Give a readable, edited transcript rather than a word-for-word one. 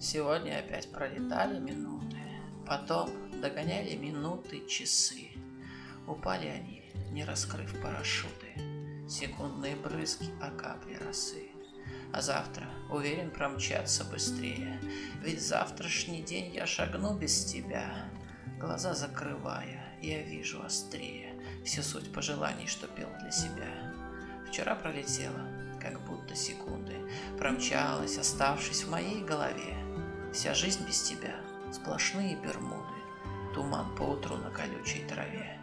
Сегодня опять пролетали минуты, потом догоняли минуты, часы. Упали они, не раскрыв парашюты, секундные брызги, а капли росы. А завтра, уверен, промчаться быстрее, ведь завтрашний день я шагну без тебя. Глаза закрывая, я вижу острее всю суть пожеланий, что пел для себя. Вчера пролетела, как будто секунды, промчалась, оставшись в моей голове. Вся жизнь без тебя, сплошные бермуды, туман поутру на колючей траве.